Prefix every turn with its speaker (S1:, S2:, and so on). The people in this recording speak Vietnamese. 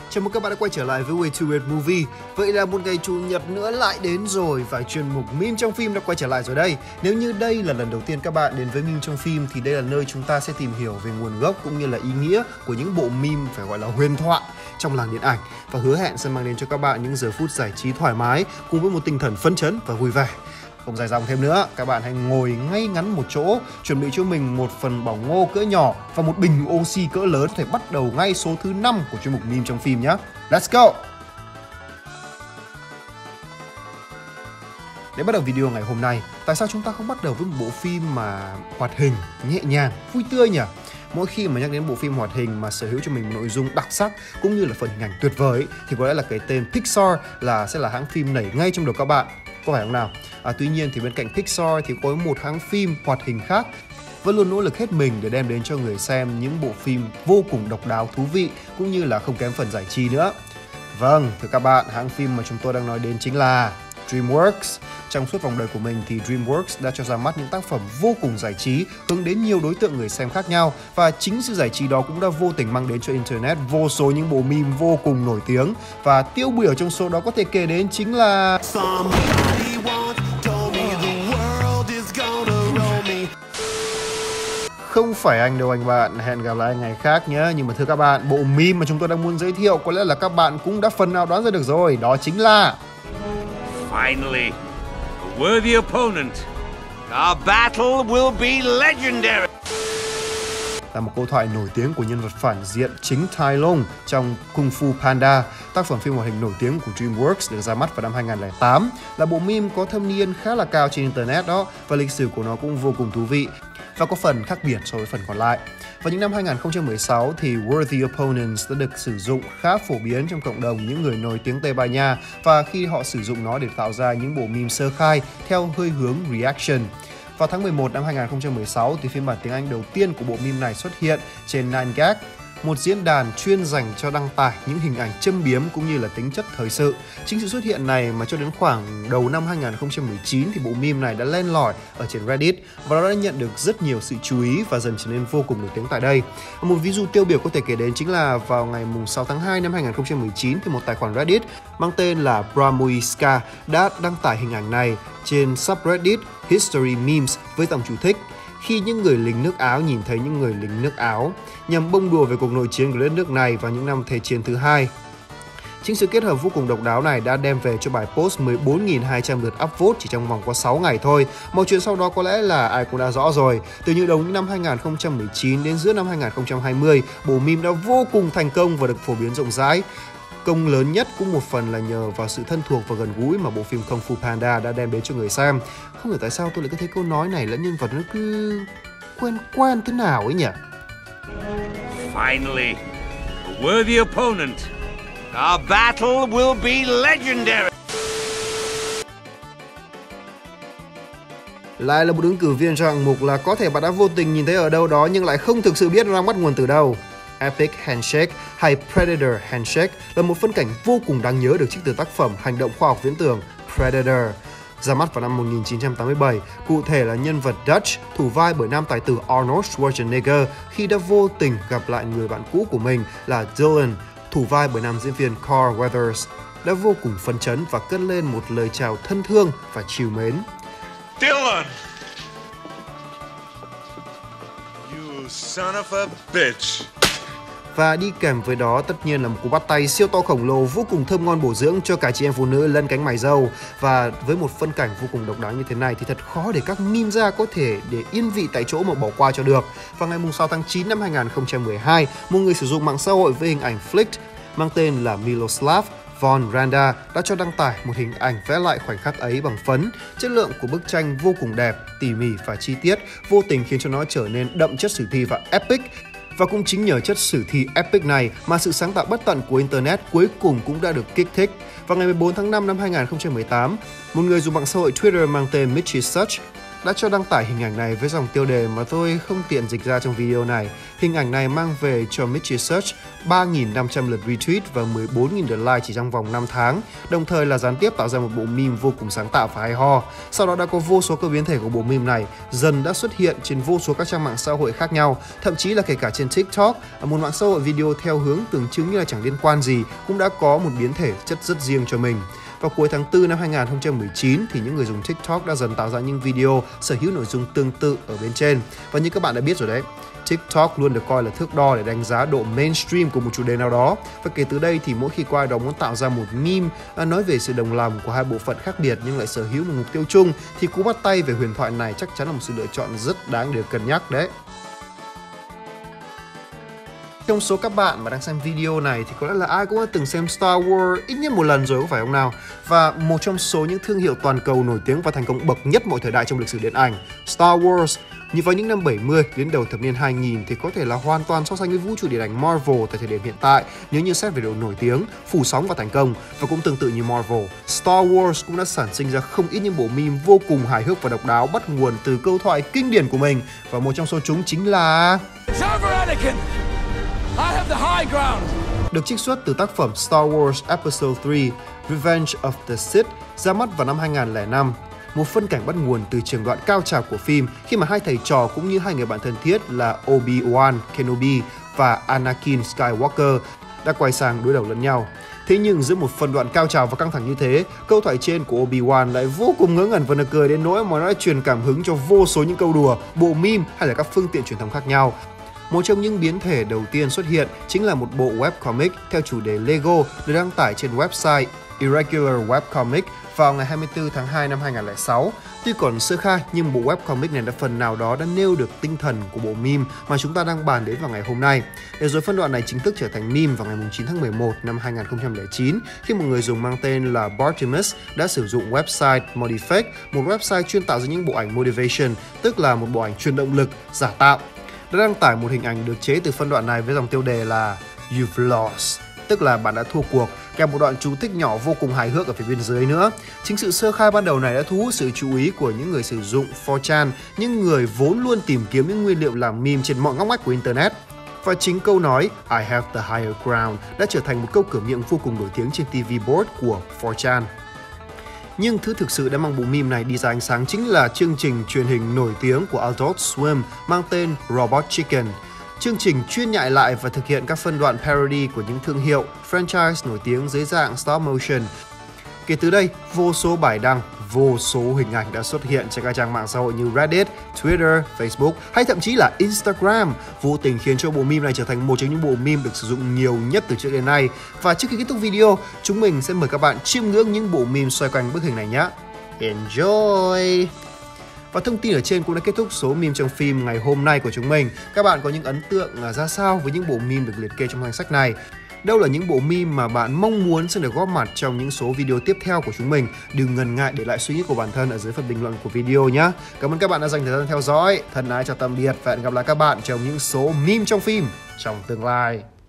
S1: Chào mừng các bạn đã quay trở lại với Way to Weird Movie. Vậy là một ngày Chủ nhật nữa lại đến rồi và chuyên mục meme trong phim đã quay trở lại rồi đây. Nếu như đây là lần đầu tiên các bạn đến với meme trong phim thì đây là nơi chúng ta sẽ tìm hiểu về nguồn gốc cũng như là ý nghĩa của những bộ meme phải gọi là huyền thoại trong làng điện ảnh và hứa hẹn sẽ mang đến cho các bạn những giờ phút giải trí thoải mái cùng với một tinh thần phấn chấn và vui vẻ. Không dài dòng thêm nữa, các bạn hãy ngồi ngay ngắn một chỗ, chuẩn bị cho mình một phần bỏng ngô cỡ nhỏ và một bình oxy cỡ lớn để bắt đầu ngay số thứ 5 của chuyên mục meme trong phim nhé. Let's go! Để bắt đầu video ngày hôm nay, tại sao chúng ta không bắt đầu với một bộ phim mà hoạt hình, nhẹ nhàng, vui tươi nhỉ? Mỗi khi mà nhắc đến bộ phim hoạt hình mà sở hữu cho mình một nội dung đặc sắc cũng như là phần hình ảnh tuyệt vời thì có lẽ là cái tên Pixar sẽ là hãng phim nảy ngay trong đầu các bạn. Có phải không nào? Tuy nhiên thì bên cạnh Pixar thì có một hãng phim hoạt hình khác vẫn luôn nỗ lực hết mình để đem đến cho người xem những bộ phim vô cùng độc đáo, thú vị cũng như là không kém phần giải trí nữa. Vâng, thưa các bạn, hãng phim mà chúng tôi đang nói đến chính là DreamWorks. Trong suốt vòng đời của mình thì DreamWorks đã cho ra mắt những tác phẩm vô cùng giải trí hướng đến nhiều đối tượng người xem khác nhau và chính sự giải trí đó cũng đã vô tình mang đến cho Internet vô số những bộ meme vô cùng nổi tiếng và tiêu biểu trong số đó có thể kể đến chính là không phải anh đâu anh bạn, hẹn gặp lại ngày khác nhé. Nhưng mà thưa các bạn, bộ meme mà chúng tôi đang muốn giới thiệu có lẽ là các bạn cũng đã phần nào đoán ra được rồi. Đó chính là
S2: Finally, a worthy opponent. Our battle will be legendary.
S1: Là một câu thoại nổi tiếng của nhân vật phản diện chính Tai Lung trong Kung Fu Panda, tác phẩm phim hoạt hình nổi tiếng của DreamWorks được ra mắt vào năm 2008. Là bộ meme có thâm niên khá là cao trên Internet đó và lịch sử của nó cũng vô cùng thú vị và có phần khác biệt so với phần còn lại. Vào những năm 2016 thì Worthy Opponents đã được sử dụng khá phổ biến trong cộng đồng những người nổi tiếng Tây Ban Nha và khi họ sử dụng nó để tạo ra những bộ meme sơ khai theo hơi hướng reaction. Vào tháng 11 năm 2016 thì phiên bản tiếng Anh đầu tiên của bộ meme này xuất hiện trên 9gag, một diễn đàn chuyên dành cho đăng tải những hình ảnh châm biếm cũng như là tính chất thời sự. Chính sự xuất hiện này mà cho đến khoảng đầu năm 2019 thì bộ meme này đã len lỏi ở trên Reddit và nó đã nhận được rất nhiều sự chú ý và dần trở nên vô cùng nổi tiếng tại đây. Một ví dụ tiêu biểu có thể kể đến chính là vào ngày 6 tháng 2 năm 2019 thì một tài khoản Reddit mang tên là Bramuiska đã đăng tải hình ảnh này trên subreddit History Memes với dòng chú thích: khi những người lính nước Áo nhìn thấy những người lính nước Áo, nhằm bông đùa về cuộc nội chiến của đất nước này vào những năm Thế chiến thứ hai. Chính sự kết hợp vô cùng độc đáo này đã đem về cho bài post 14.200 lượt upvote chỉ trong vòng có 6 ngày thôi. Mọi chuyện sau đó có lẽ là ai cũng đã rõ rồi. Từ những đầu những năm 2019 đến giữa năm 2020, bộ meme đã vô cùng thành công và được phổ biến rộng rãi. Công lớn nhất cũng một phần là nhờ vào sự thân thuộc và gần gũi mà bộ phim Kung Fu Panda đã đem đến cho người xem. Không hiểu tại sao tôi lại cứ thấy câu nói này lẫn nhân vật nó cứ quen quen thế nào ấy nhỉ?
S2: Finally, a worthy opponent. Our battle will be legendary.
S1: Lại là một ứng cử viên cho hạng mục là có thể bạn đã vô tình nhìn thấy ở đâu đó nhưng lại không thực sự biết nó đang bắt nguồn từ đâu. Epic Handshake hay Predator Handshake là một phân cảnh vô cùng đáng nhớ được trích từ tác phẩm hành động khoa học viễn tưởng Predator. Ra mắt vào năm 1987, cụ thể là nhân vật Dutch, thủ vai bởi nam tài tử Arnold Schwarzenegger khi đã vô tình gặp lại người bạn cũ của mình là Dylan, thủ vai bởi nam diễn viên Carl Weathers, đã vô cùng phấn chấn và cất lên một lời chào thân thương và trìu mến.
S2: Dylan! You son of a bitch!
S1: Và đi kèm với đó tất nhiên là một cú bắt tay siêu to khổng lồ vô cùng thơm ngon bổ dưỡng cho cả chị em phụ nữ lẫn cánh mày râu. Và với một phân cảnh vô cùng độc đáo như thế này thì thật khó để các meme ra có thể để yên vị tại chỗ mà bỏ qua cho được. Vào ngày 6 tháng 9 năm 2012, một người sử dụng mạng xã hội với hình ảnh flick mang tên là Miloslav Von Randa đã cho đăng tải một hình ảnh vẽ lại khoảnh khắc ấy bằng phấn. Chất lượng của bức tranh vô cùng đẹp, tỉ mỉ và chi tiết, vô tình khiến cho nó trở nên đậm chất sử thi và epic. Và cũng chính nhờ chất sử thi epic này mà sự sáng tạo bất tận của Internet cuối cùng cũng đã được kích thích. Vào ngày 14 tháng 5 năm 2018, một người dùng mạng xã hội Twitter mang tên Mitchy Such đã cho đăng tải hình ảnh này với dòng tiêu đề mà tôi không tiện dịch ra trong video này. Hình ảnh này mang về cho Mitchie Search 3.500 lượt retweet và 14.000 lượt like chỉ trong vòng 5 tháng, đồng thời là gián tiếp tạo ra một bộ meme vô cùng sáng tạo và hay ho. Sau đó đã có vô số các biến thể của bộ meme này dần đã xuất hiện trên vô số các trang mạng xã hội khác nhau, thậm chí là kể cả trên TikTok, một mạng xã hội video theo hướng tưởng chừng như là chẳng liên quan gì, cũng đã có một biến thể chất rất riêng cho mình. Vào cuối tháng 4 năm 2019 thì những người dùng TikTok đã dần tạo ra những video sở hữu nội dung tương tự ở bên trên. Và như các bạn đã biết rồi đấy, TikTok luôn được coi là thước đo để đánh giá độ mainstream của một chủ đề nào đó. Và kể từ đây thì mỗi khi có ai đó muốn tạo ra một meme nói về sự đồng lòng của hai bộ phận khác biệt nhưng lại sở hữu một mục tiêu chung thì cú bắt tay về huyền thoại này chắc chắn là một sự lựa chọn rất đáng để cân nhắc đấy. Trong số các bạn mà đang xem video này thì có lẽ là ai cũng đã từng xem Star Wars ít nhất một lần rồi, có phải không nào? Và một trong số những thương hiệu toàn cầu nổi tiếng và thành công bậc nhất mọi thời đại trong lịch sử điện ảnh, Star Wars, như vào những năm 70 đến đầu thập niên 2000 thì có thể là hoàn toàn so sánh với vũ trụ điện ảnh Marvel tại thời điểm hiện tại nếu như xét về độ nổi tiếng, phủ sóng và thành công. Và cũng tương tự như Marvel, Star Wars cũng đã sản sinh ra không ít những bộ meme vô cùng hài hước và độc đáo bắt nguồn từ câu thoại kinh điển của mình. Và một trong số chúng chính là được trích xuất từ tác phẩm Star Wars Episode 3 Revenge of the Sith ra mắt vào năm 2005. Một phân cảnh bắt nguồn từ trường đoạn cao trào của phim khi mà hai thầy trò cũng như hai người bạn thân thiết là Obi-Wan Kenobi và Anakin Skywalker đã quay sang đối đầu lẫn nhau. Thế nhưng giữa một phân đoạn cao trào và căng thẳng như thế, câu thoại trên của Obi-Wan lại vô cùng ngớ ngẩn và nực cười đến nỗi mà nó đã truyền cảm hứng cho vô số những câu đùa, bộ meme hay là các phương tiện truyền thông khác nhau. Một trong những biến thể đầu tiên xuất hiện chính là một bộ webcomic theo chủ đề Lego được đăng tải trên website Irregular Webcomic vào ngày 24 tháng 2 năm 2006. Tuy còn sơ khai nhưng bộ webcomic này đã phần nào đó đã nêu được tinh thần của bộ meme mà chúng ta đang bàn đến vào ngày hôm nay. Để rồi phân đoạn này chính thức trở thành meme vào ngày 9 tháng 11 năm 2009 khi một người dùng mang tên là Bartimus đã sử dụng website Modifake, một website chuyên tạo ra những bộ ảnh motivation, tức là một bộ ảnh truyền động lực giả tạo, đã đăng tải một hình ảnh được chế từ phân đoạn này với dòng tiêu đề là You've lost, tức là bạn đã thua cuộc, kèm một đoạn chú thích nhỏ vô cùng hài hước ở phía bên dưới nữa. Chính sự sơ khai ban đầu này đã thu hút sự chú ý của những người sử dụng 4chan, những người vốn luôn tìm kiếm những nguyên liệu làm meme trên mọi ngóc ngách của Internet. Và chính câu nói I have the higher ground đã trở thành một câu cửa miệng vô cùng nổi tiếng trên TV board của 4chan. Nhưng thứ thực sự đã mang bộ meme này đi ra ánh sáng chính là chương trình truyền hình nổi tiếng của Adult Swim mang tên Robot Chicken. Chương trình chuyên nhại lại và thực hiện các phân đoạn parody của những thương hiệu, franchise nổi tiếng dưới dạng stop motion. Kể từ đây, vô số bài đăng, vô số hình ảnh đã xuất hiện trên các trang mạng xã hội như Reddit, Twitter, Facebook hay thậm chí là Instagram, vô tình khiến cho bộ meme này trở thành một trong những bộ meme được sử dụng nhiều nhất từ trước đến nay. Và trước khi kết thúc video, chúng mình sẽ mời các bạn chiêm ngưỡng những bộ meme xoay quanh bức hình này nhé. Enjoy! Và thông tin ở trên cũng đã kết thúc số meme trong phim ngày hôm nay của chúng mình. Các bạn có những ấn tượng ra sao với những bộ meme được liệt kê trong danh sách này? Đâu là những bộ meme mà bạn mong muốn sẽ được góp mặt trong những số video tiếp theo của chúng mình? Đừng ngần ngại để lại suy nghĩ của bản thân ở dưới phần bình luận của video nhé. Cảm ơn các bạn đã dành thời gian theo dõi. Thân ái chào tạm biệt và hẹn gặp lại các bạn trong những số meme trong phim trong tương lai.